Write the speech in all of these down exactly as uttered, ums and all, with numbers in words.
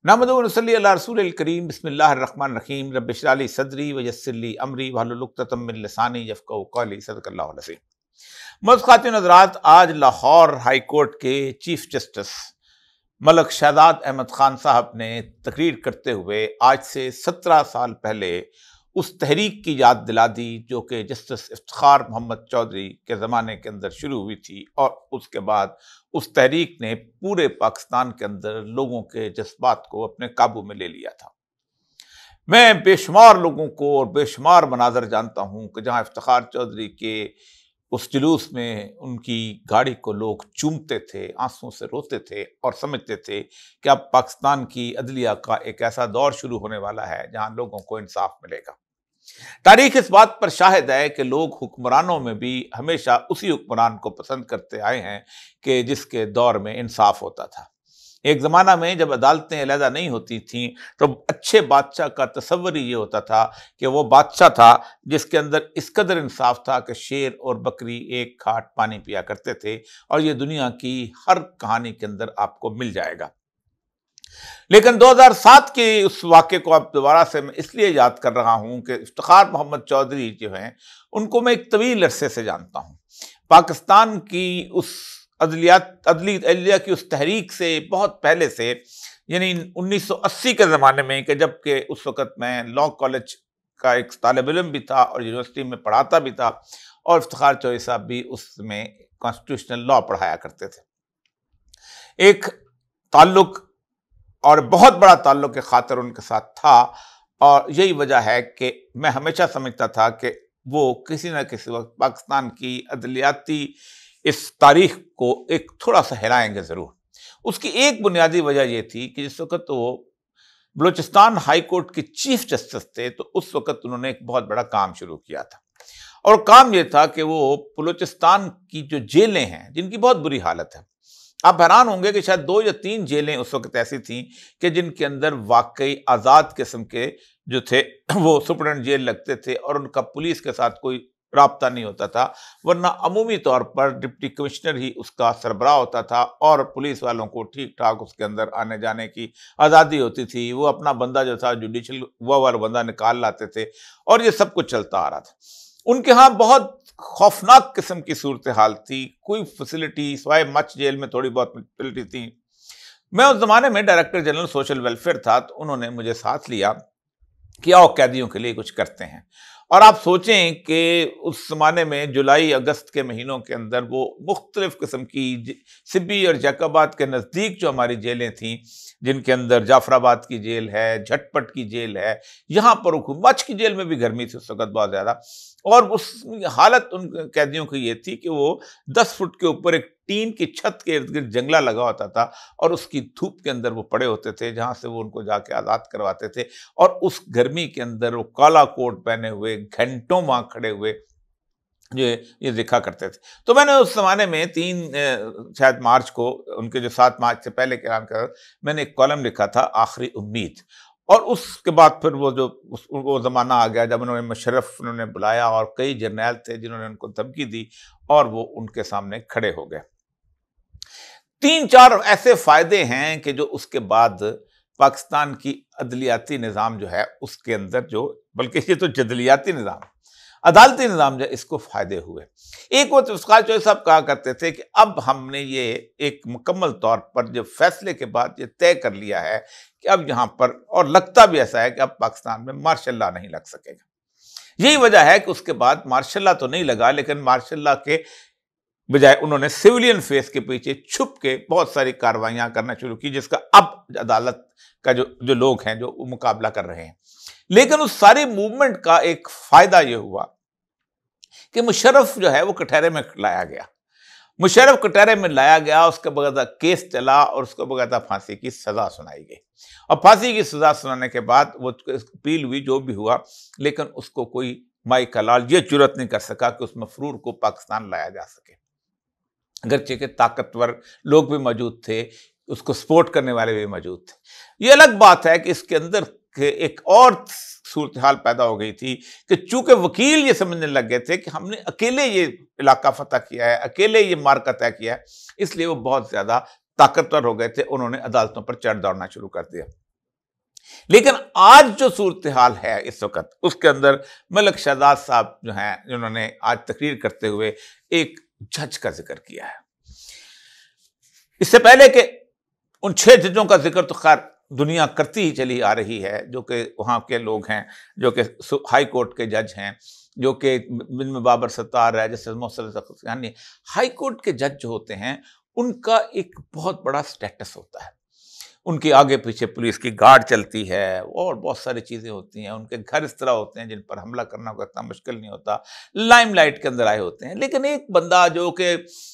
नहमदुहु व नसल्ली अला रसूलिल करीम बिस्मिल्लाहिर्रहमानिर्रहीम रब्बि इश्रह ली सदरी व यस्सिर ली अमरी वहलुल उक़दतम मिन लिसानी यफ़क़हू क़ौली सदक़ल्लाहुल अज़ीम। मोअज़्ज़ज़ ख़ातिन हज़रात, आज लाहौर हाई कोर्ट के चीफ जस्टिस मलक शहजाद अहमद खान साहब ने तकरीर करते हुए आज से सत्रह साल पहले उस तहरीक की याद दिला दी जो कि जस्टिस इफ्तिखार मोहम्मद चौधरी के ज़माने के अंदर शुरू हुई थी और उसके बाद उस तहरीक ने पूरे पाकिस्तान के अंदर लोगों के जज्बात को अपने काबू में ले लिया था। मैं बेशुमार लोगों को और बेशुमार मनाजर जानता हूँ कि जहाँ इफ्तिखार चौधरी के उस जुलूस में उनकी गाड़ी को लोग चूमते थे, आंसुओं से रोते थे और समझते थे कि अब पाकिस्तान की अदलिया का एक ऐसा दौर शुरू होने वाला है जहाँ लोगों को इंसाफ मिलेगा। तारीख इस बात पर शाहिद है कि लोग हुक्मरानों में भी हमेशा उसी हुक्मरान को पसंद करते आए हैं कि जिसके दौर में इंसाफ होता था। एक ज़माना में जब अदालतें अलहदा नहीं होती थीं तो अच्छे बादशाह का तसव्वुर ही ये होता था कि वो बादशाह था जिसके अंदर इस कदर इंसाफ था कि शेर और बकरी एक खाट पानी पिया करते थे, और ये दुनिया की हर कहानी के अंदर आपको मिल जाएगा। लेकिन दो हज़ार सात के उस वाक़े को अब दोबारा से मैं इसलिए याद कर रहा हूँ कि इफ्तिखार मोहम्मद चौधरी जो हैं उनको मैं एक तवील अरसे से जानता हूँ। पाकिस्तान की उस अदलियात अदली अदलिया की उस तहरीक से बहुत पहले से, यानी उन्नीस सौ अस्सी के ज़माने में, कि जबकि उस वक़्त मैं लॉ कॉलेज का एक तालिब इल्म भी था और यूनिवर्सिटी में पढ़ाता भी था, और इफ्तिखार चौधरी साहब भी उसमें कॉन्स्टिट्यूशनल लॉ पढ़ाया करते थे। एक ताल्लुक और बहुत बड़ा ताल्लुक के खातिर उनके साथ था, और यही वजह है कि मैं हमेशा समझता था कि वो किसी न किसी वक्त पाकिस्तान की अदलियाती इस तारीख को एक थोड़ा सा हिलाएंगे ज़रूर। उसकी एक बुनियादी वजह यह थी कि जिस वक्त वो बलूचिस्तान हाई कोर्ट के चीफ जस्टिस थे तो उस वक्त उन्होंने एक बहुत बड़ा काम शुरू किया था, और काम यह था कि वो बलूचिस्तान की जो जेलें हैं जिनकी बहुत बुरी हालत है, आप हैरान होंगे कि शायद दो या तीन जेलें उस वक्त ऐसी थीं कि जिनके अंदर वाकई आज़ाद किस्म के जो थे वो सुपरडेंट जेल लगते थे और उनका पुलिस के साथ कोई राब्ता नहीं होता था, वरना अमूमी तौर पर डिप्टी कमिश्नर ही उसका सरबराह होता था और पुलिस वालों को ठीक ठाक उसके अंदर आने जाने की आज़ादी होती थी। वो अपना बंदा जो था जुडिशल वो वाला बंदा निकाल लाते थे और ये सब कुछ चलता आ रहा था। उनके यहाँ बहुत खौफनाक किस्म की सूरत हाल थी, कोई फैसिलिटी सिवाय मच जेल में थोड़ी बहुत फैसिलिटी थी। मैं उस ज़माने में डायरेक्टर जनरल सोशल वेलफेयर था, तो उन्होंने मुझे साथ लिया कि आओ कैदियों के लिए कुछ करते हैं। और आप सोचें कि उस ज़माने में जुलाई अगस्त के महीनों के अंदर वो मुख्तलिफ़ किस्म की सिब्बी और जैकबाद के नज़दीक जो हमारी जेलें थीं, जिनके अंदर जाफराबाद की जेल है, झटपट की जेल है, यहाँ पर मच की जेल में भी गर्मी थी उस वक़्त बहुत ज़्यादा, और उस हालत उन कैदियों की ये थी कि वो दस फुट के ऊपर एक टीन की छत के इर्द गिर्द जंगला लगा होता था और उसकी धूप के अंदर वो पड़े होते थे, जहाँ से वो उनको जाके आज़ाद करवाते थे। और उस गर्मी के अंदर वो काला कोट पहने हुए घंटों वहाँ खड़े हुए ये ये देखा करते थे। तो मैंने उस ज़माने में तीन शायद मार्च को, उनके जो सात मार्च से पहले के ऐलान कर, मैंने एक कॉलम लिखा था आखिरी उम्मीद, और उसके बाद फिर वो जो उस वो ज़माना आ गया जब उन्होंने मुशर्रफ उन्होंने बुलाया और कई जर्नैल थे जिन्होंने उनको धमकी दी और वो उनके सामने खड़े हो गए। तीन चार ऐसे फ़ायदे हैं कि जो उसके बाद पाकिस्तान की अदलियाती निज़ाम जो है उसके अंदर, जो बल्कि ये तो जदलियाती निज़ाम, अदालती निज़ाम जो इसको फ़ायदे हुए। एक वो इफ्तिखार चौधरी साहब कहा करते थे कि अब हमने ये एक मुकम्मल तौर पर जो फैसले के बाद ये तय कर लिया है कि अब यहाँ पर, और लगता भी ऐसा है कि अब पाकिस्तान में मार्शल लॉ नहीं लग सकेगा। यही वजह है कि उसके बाद मार्शल लॉ तो नहीं लगा, लेकिन मार्शल लॉ के बजाय उन्होंने सिविलियन फेस के पीछे छुप के बहुत सारी कार्रवाइयाँ करना शुरू की, जिसका अब अदालत का जो जो लोग हैं जो मुकाबला कर रहे हैं। लेकिन उस सारी मूवमेंट का एक फ़ायदा ये हुआ कि मुशर्रफ जो है वो कटहरे में लाया गया। मुशर्रफ कटहरे में लाया गया, उसका बकायदा केस चला और उसको बकायदा फांसी की सज़ा सुनाई गई, और फांसी की सज़ा सुनाने के बाद वो अपील हुई, जो भी हुआ, लेकिन उसको कोई माई का लाल ये जुर्रत नहीं कर सका कि उस मफरूर को पाकिस्तान लाया जा सके। अगरचे के ताकतवर लोग भी मौजूद थे, उसको सपोर्ट करने वाले भी मौजूद थे। ये अलग बात है कि इसके अंदर के एक और सूरत हाल पैदा हो गई थी कि चूंकि वकील ये समझने लग गए थे कि हमने अकेले ये इलाका फतह किया है, अकेले ये मार्का तय किया है, इसलिए वो बहुत ज़्यादा ताकतवर हो गए थे। उन्होंने अदालतों पर चढ़ दौड़ना शुरू कर दिया। लेकिन आज जो सूरत हाल है इस वक्त, उसके अंदर मलिक शहजाद साहब जो हैं, जिन्होंने आज तकरीर करते हुए एक जज का जिक्र किया है। इससे पहले कि उन छह जजों का जिक्र तो खैर दुनिया करती ही चली आ रही है, जो कि वहाँ के लोग हैं, जो कि हाई कोर्ट के जज हैं, जो कि जिनमें बाबर सत्तार है, जैसे मोहसिन, हाई कोर्ट के जज जो होते हैं उनका एक बहुत बड़ा स्टेटस होता है। उनके आगे पीछे पुलिस की गार्ड चलती है और बहुत सारी चीज़ें होती हैं। उनके घर इस तरह होते हैं जिन पर हमला करना को इतना मुश्किल नहीं होता, लाइमलाइट के अंदर आए होते हैं। लेकिन एक बंदा जो कि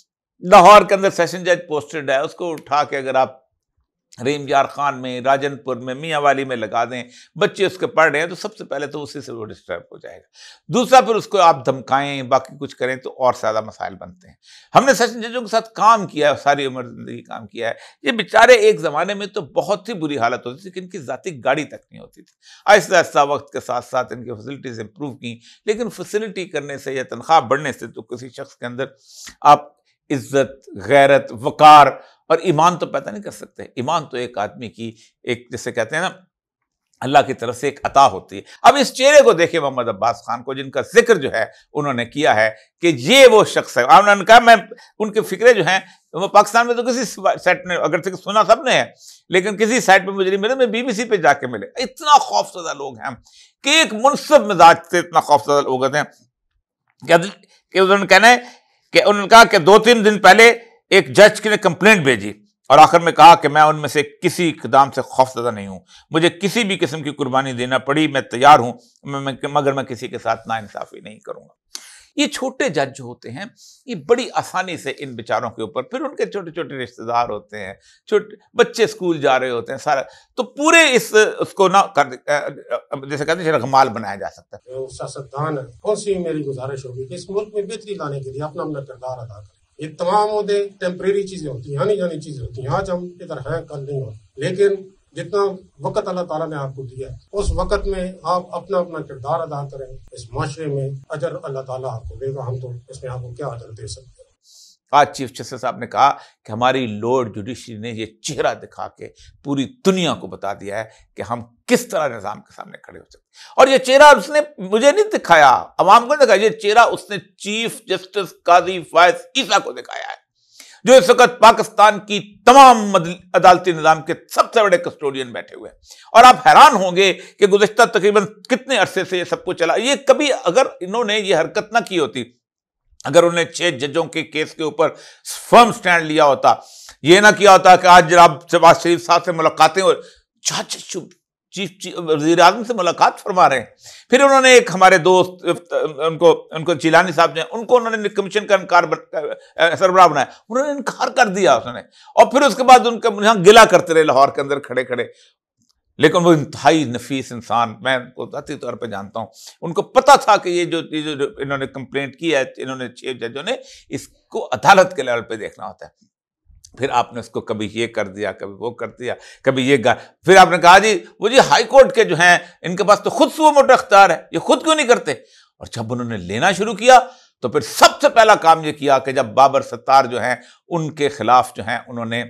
लाहौर के अंदर सेशन जज पोस्टेड है, उसको उठा के अगर आप रेमजार खान में, राजनपुर में, मियाँ वाली में लगा दें, बच्चे उसके पढ़ रहे हैं, तो सबसे पहले तो उसी से वो डिस्टर्ब हो जाएगा। दूसरा, फिर उसको आप धमकाएं, बाकी कुछ करें तो और ज़्यादा मसाइल बनते हैं। हमने सेशन जजों के साथ काम किया है, सारी उम्र जिंदगी काम किया है। ये बेचारे एक ज़माने में तो बहुत ही बुरी हालत होती थी कि इनकी ज़ाती गाड़ी तक नहीं होती थी। आहिस्ता आहिस्ता वक्त के साथ साथ इनकी फैसिलिटीज़ इंप्रूव की, लेकिन फैसिलिटी करने से या तनख्वाह बढ़ने से तो किसी शख्स के अंदर आप इज्जत, गैरत, वकार और ईमान तो पैदा नहीं कर सकते। ईमान तो एक आदमी की एक, जैसे कहते हैं ना, अल्लाह की तरफ से एक अता होती है। अब इस चेहरे को देखे मोहम्मद अब्बास खान को, जिनका जिक्र जो है उन्होंने किया है कि ये वो शख्स है। उन्होंने कहा, मैं उनके फिक्रे जो हैं वो पाकिस्तान में तो किसी साइट ने, अगर से सुना सबने है, लेकिन किसी साइट पर मुझे नहीं मिले, मैं बीबीसी पे जाके मिले। इतना खौफजदा लोग हैं कि एक मुनसब मिजाज से इतना खौफजदा लोग होते हैं कि उन्होंने कहना है कि उन्होंने कहा कि दो तीन दिन पहले एक जज ने कंप्लेंट भेजी और आखिर में कहा कि मैं उनमें से किसी इकदाम से खौफजदा नहीं हूं, मुझे किसी भी किस्म की कुर्बानी देना पड़ी, मैं तैयार हूं, मगर मैं किसी के साथ नाइंसाफी नहीं करूंगा। ये छोटे जज जो होते हैं, ये बड़ी आसानी से इन बेचारों के ऊपर, फिर उनके छोटे छोटे रिश्तेदार होते हैं, छोटे बच्चे स्कूल जा रहे होते हैं, सारा तो पूरे इस उसको ना कर, जैसे कहते हैं रगमाल बनाया जा सकता है। सियासतदान है, कौन सी मेरी गुजारिश होगी कि इस मुल्क में बेहतरी लाने के लिए अपना अपना किरदार अदा करें। ये तमाम मुद्दे टेम्परेरी चीजें होती हैं, आनी जानी चीजें होती हैं। आज हम इधर हैं, कल नहीं होते, लेकिन जितना वक्त अल्लाह ताला ने आपको दिया है, उस वक्त में आप अपना अपना किरदार अदा करें। इस माशरे में अजर अल्लाह ताला आपको देगा, हम तो इसमें आपको क्या अजर दे सकते हैं। आज चीफ जस्टिस साहब ने कहा कि हमारी लॉर्ड जुडिशरी ने ये चेहरा दिखा के पूरी दुनिया को बता दिया है कि हम किस तरह निजाम के सामने खड़े हो सकते हैं। और ये चेहरा उसने मुझे नहीं दिखाया, अवाम को दिखाया, ये चेहरा उसने चीफ जस्टिस काजी फायज ईसा को दिखाया है, जो इस वक्त पाकिस्तान की तमाम अदालती निजाम के सबसे बड़े कस्टोडियन बैठे हुए हैं। और आप हैरान होंगे कि गुज़िश्ता तकरीबन कितने अरसे से ये सब कुछ चला। ये कभी अगर इन्होंने ये हरकत ना की होती, अगर उन्होंने छह जजों के केस के ऊपर फर्म स्टैंड लिया होता, ये ना किया होता कि आज जनाब शहबाज शरीफ साहब से मुलाकातें और जज चीफ वज़ीर आज़म से मुलाकात फरमा रहे हैं। फिर उन्होंने एक हमारे दोस्त उनको उनको जिलानी साहब जो हैं, उनको उन्होंने कमीशन का इनकार सरबराह बनाया, उन्होंने इनकार कर दिया उसने, और फिर उसके बाद उनका यहाँ गिला करते रहे लाहौर के अंदर खड़े खड़े। लेकिन वो इंतहाई नफीस इंसान, मैं उनको ज़ाती तौर पे जानता हूँ, उनको पता था कि ये जो ये जो इन्होंने कंप्लेंट की है, इन्होंने छह जजों ने, इसको अदालत के लेवल पे देखना होता है। फिर आपने उसको कभी ये कर दिया, कभी वो कर दिया, कभी ये गा फिर आपने कहा जी वो जी हाई कोर्ट के जो हैं इनके पास तो खुद सुओ मोटो अख्तियार है, ये खुद क्यों नहीं करते। और जब उन्होंने लेना शुरू किया तो फिर सबसे पहला काम ये किया कि जब बाबर सत्तार जो हैं उनके खिलाफ जो हैं उन्होंने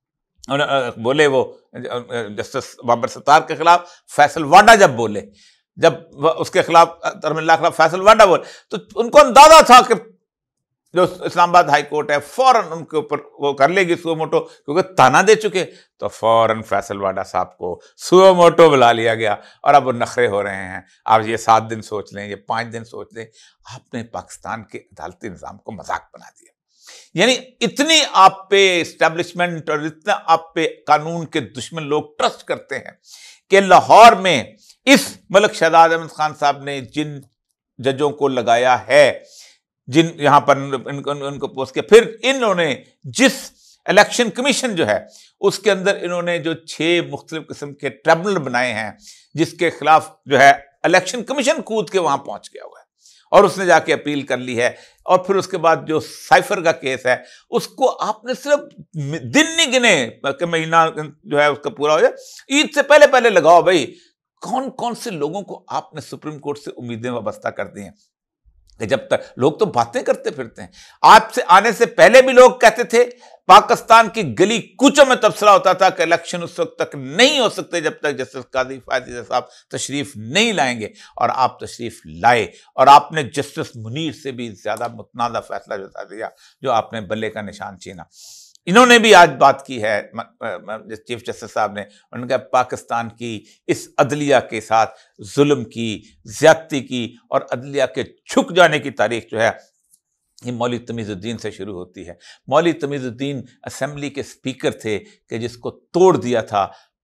बोले, वो जस्टिस बाबर सत्तार के खिलाफ फैसल वाडा जब बोले, जब उसके खिलाफ तरमिल्ला के खिलाफ फैसल वाडा बोले, तो उनको अंदाजा था कि जो इस्लामाबाद हाई कोर्ट है फौरन उनके ऊपर वो कर लेगी सुओ मोटो, क्योंकि ताना दे चुके। तो फौरन फैसल वाडा साहब को सुओ मोटो बुला लिया गया और अब वो नखरे हो रहे हैं। आप ये सात दिन सोच लें, ये पाँच दिन सोच लें, आपने पाकिस्तान के अदालती निज़ाम को मजाक बना दिया। यानी इतनी आप पे इस्टेब्लिशमेंट और इतना आप पे कानून के दुश्मन लोग ट्रस्ट करते हैं कि लाहौर में इस मलिक शहजाद अहमद खान साहब ने जिन जजों को लगाया है, जिन यहाँ पर इनको उनको पोस्ट किया, फिर इन्होंने जिस इलेक्शन कमीशन जो है उसके अंदर इन्होंने जो छह मुख्तलिफ किस्म के ट्रिब्यूनल बनाए हैं, जिसके खिलाफ जो है इलेक्शन कमीशन कूद के वहां पहुंच गया हुआ है और उसने जाके अपील कर ली है। और फिर उसके बाद जो साइफर का केस है उसको आपने सिर्फ दिन नहीं गिने कि महीना जो है उसका पूरा हो जाए, ईद से पहले पहले लगाओ भाई। कौन कौन से लोगों को आपने सुप्रीम कोर्ट से उम्मीदें वाबस्ता कर दी हैं। कि जब तक लोग तो बातें करते फिरते हैं, आपसे आने से पहले भी लोग कहते थे, पाकिस्तान की गली कूचों में तबसरा होता था कि इलेक्शन उस वक्त तक नहीं हो सकते जब तक जस्टिस काजी फायज़ साहब तशरीफ नहीं लाएंगे, और आप तशरीफ लाए और आपने जस्टिस मुनीर से भी ज्यादा मुतनाज़ा फैसला जता दिया, जो आपने बल्ले का निशान छीना। इन्होंने भी आज बात की है चीफ जस्टिस साहब ने, उन्होंने कहा पाकिस्तान की इस अदलिया के साथ जुल्म की, ज्यादती की और अदलिया के झुक जाने की तारीख जो है ये मौलवी तमीज़ुद्दीन से शुरू होती है। मौलवी तमीज़ुद्दीन असेंबली के स्पीकर थे कि जिसको तोड़ दिया था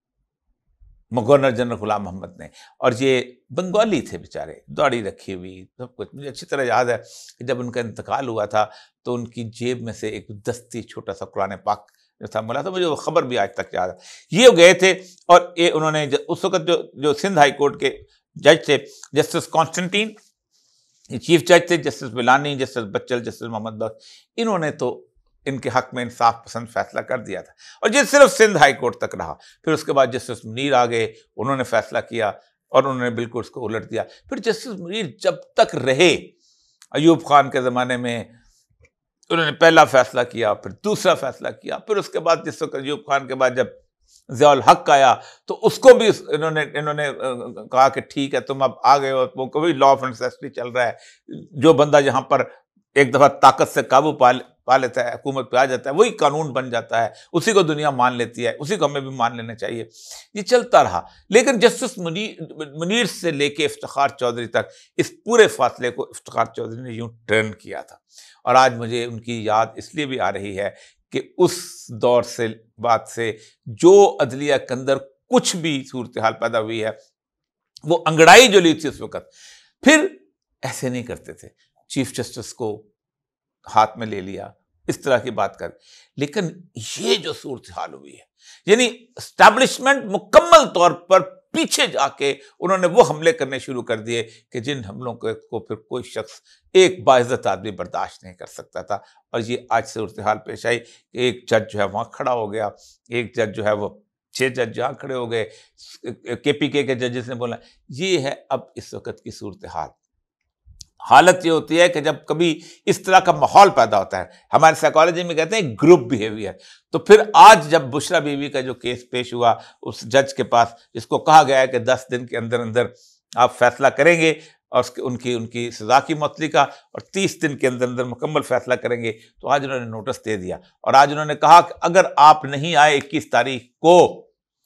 गवर्नर जनरल गुलाम मोहम्मद ने, और ये बंगाली थे बेचारे, दाढ़ी रखी हुई, सब कुछ। मुझे अच्छी तरह याद है कि जब उनका इंतकाल हुआ था तो उनकी जेब में से एक दस्ती छोटा सा कुरान पाक जो था मिला था, मुझे वो खबर भी आज तक याद है। ये गए थे और ये उन्होंने उस वक्त जो जो सिंध हाई कोर्ट के जज थे जस्टिस कॉन्स्टेंटीन, चीफ जज थे justice Bilani, justice Bachal, justice Mohammad Bakhsh, इन्होंने तो इनके हक में इंसाफ पसंद फैसला कर दिया था, और ये सिर्फ सिंध हाई कोर्ट तक रहा। फिर उसके बाद जस्टिस मुनीर आ गए, उन्होंने फैसला किया और उन्होंने बिल्कुल उसको उलट दिया। फिर जस्टिस मुनीर जब तक रहे, अयूब खान के ज़माने में उन्होंने पहला फैसला किया, फिर दूसरा फैसला किया, फिर उसके बाद जिस वक्त अयूब खान के बाद जब ज़ियाउल हक आया तो उसको भी इन्होंने इन्होंने कहा कि ठीक है तुम अब आ गए हो, वो कोई लॉ ऑफ नेसेसिटी चल रहा है, जो बंदा यहाँ पर एक दफ़ा ताकत से काबू पा पा लेता है, हुकूमत पे आ जाता है, वही कानून बन जाता है, उसी को दुनिया मान लेती है, उसी को हमें भी मान लेना चाहिए। ये चलता रहा, लेकिन जस्टिस मुनीर मुनीर से लेके इफ्तिखार चौधरी तक इस पूरे फासले को इफ्तिखार चौधरी ने यूं टर्न किया था, और आज मुझे उनकी याद इसलिए भी आ रही है कि उस दौर से बात से जो अदलिया के अंदर कुछ भी सूरत हाल पैदा हुई है, वो अंगड़ाई जो ली थी उस वक्त, फिर ऐसे नहीं करते थे, चीफ जस्टिस को हाथ में ले लिया, इस तरह की बात कर। लेकिन ये जो सूरत हाल हुई है, यानी एस्टैब्लिशमेंट मुकम्मल तौर पर पीछे जाके उन्होंने वो हमले करने शुरू कर दिए कि जिन हमलों को, को फिर कोई शख्स, एक बाइज्जत आदमी बर्दाश्त नहीं कर सकता था। और ये आज सूरत हाल पेश आई कि एक जज जो है वहाँ खड़ा हो गया, एक जज जो है वो छह जज जहाँ खड़े हो गए, के पी के के जजेस ने बोला। ये है अब इस वक्त की सूरत हाल। हालत ये होती है कि जब कभी इस तरह का माहौल पैदा होता है, हमारे साइकोलॉजी में कहते हैं ग्रुप बिहेवियर, तो फिर आज जब बुशरा बीवी का जो केस पेश हुआ उस जज के पास, जिसको कहा गया है कि दस दिन के अंदर अंदर आप फैसला करेंगे और उनकी उनकी सजा की मुअत्तली का, और तीस दिन के अंदर अंदर मुकम्मल फैसला करेंगे, तो आज उन्होंने नोटिस दे दिया। और आज उन्होंने कहा कि अगर आप नहीं आए इक्कीस तारीख को,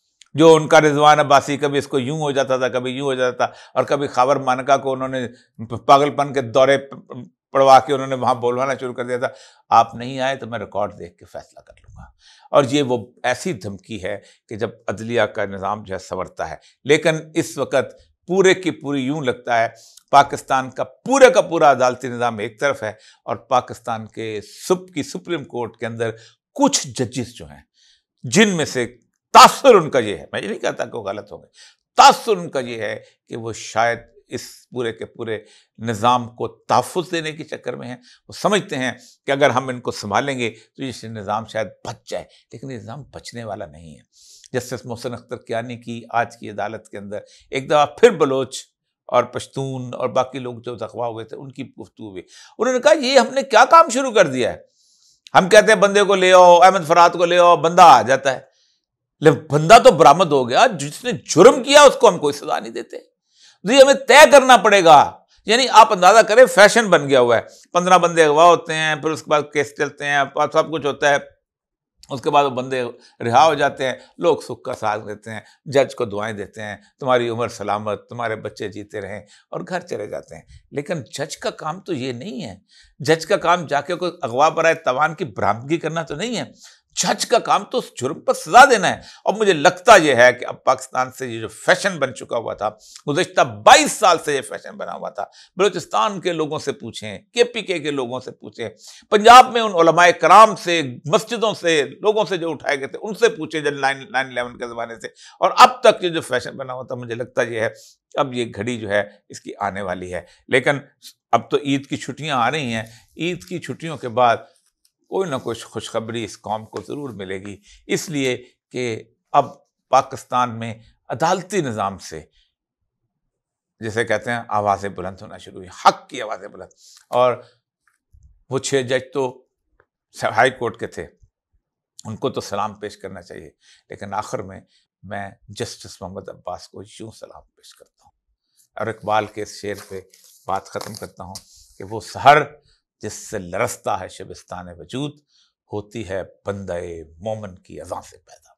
जो उनका रिजवान अब्बासी कभी इसको यूं हो जाता था, कभी यूं हो जाता था, और कभी खबर मानका को उन्होंने पागलपन के दौरे पड़वा के उन्होंने वहां बोलवाना शुरू कर दिया था, आप नहीं आए तो मैं रिकॉर्ड देख के फैसला कर लूंगा। और ये वो ऐसी धमकी है कि जब अदलिया का निज़ाम जो है संवरता है। लेकिन इस वक्त पूरे की पूरी यूं लगता है पाकिस्तान का पूरे का पूरा अदालती निज़ाम एक तरफ है, और पाकिस्तान के सुप की सुप्रीम कोर्ट के अंदर कुछ जजेस जो हैं, जिनमें से तासुर उनका ये है, मैं ये नहीं कहता कि वो गलत हो गए, तासुर उनका ये है कि वो शायद इस पूरे के पूरे निज़ाम को तहफ़्फ़ुज़ देने के चक्कर में हैं। वो समझते हैं कि अगर हम इनको संभालेंगे तो ये निज़ाम शायद बच जाए, लेकिन ये निज़ाम बचने वाला नहीं है। जस्टिस मोहसिन अख्तर कियानी की आज की अदालत के अंदर एक दफ़ा फिर बलोच और पश्तून और बाकी लोग जो अगवा हुए थे उनकी गुफ्तगू हुई। उन्होंने कहा ये हमने क्या काम शुरू कर दिया है, हम कहते हैं बंदे को ले आओ, अहमद फरात को ले आओ, बंदा आ जाता है, लेकिन बंदा तो बरामद हो गया, जिसने जुर्म किया उसको हम कोई सजा नहीं देते। तो ये हमें तय करना पड़ेगा। यानी आप अंदाजा करें, फैशन बन गया हुआ है, पंद्रह बंदे अगवा होते हैं, फिर उसके बाद केस चलते हैं, सब कुछ होता है, उसके बाद वो बंदे रिहा हो जाते हैं, लोग सुख का साथ देते हैं, जज को दुआएं देते हैं, तुम्हारी उम्र सलामत, तुम्हारे बच्चे जीते रहें, और घर चले जाते हैं। लेकिन जज का काम तो ये नहीं है। जज का काम जाके कोई अगवा बराए तवान की बरामदगी करना तो नहीं है। जज का काम तो उस जुर्म पर सजा देना है। और मुझे लगता यह है कि अब पाकिस्तान से ये जो फैशन बन चुका हुआ था, गुज़श्ता बाईस साल से ये फैशन बना हुआ था, बलूचिस्तान के लोगों से पूछें, के पी के के लोगों से पूछें, पंजाब में उन उलमाए कराम से, मस्जिदों से, लोगों से जो उठाए गए थे उनसे पूछें, जब नाइन नाइन इलेवन के ज़माने से और अब तक ये जो फैशन बना हुआ था, मुझे लगता यह है अब ये घड़ी जो है इसकी आने वाली है। लेकिन अब तो ईद की छुट्टियाँ आ रही हैं, ईद की छुट्टियों के बाद कोई ना कोई खुशखबरी इस कौम को ज़रूर मिलेगी, इसलिए कि अब पाकिस्तान में अदालती निज़ाम से जिसे कहते हैं आवाज़ें बुलंद होना शुरू हुई, हक की आवाज़ें बुलंद। और वो छः जज तो हाई कोर्ट के थे, उनको तो सलाम पेश करना चाहिए, लेकिन आखिर में मैं जस्टिस मोहम्मद अब्बास को यूँ सलाम पेश करता हूँ। और इकबाल के इस शेर पे बात ख़त्म करता हूँ कि वो सहर जिससे लरसता है शबिस्तान वजूद, होती है बंदे मोमन की अज़ां से पैदा।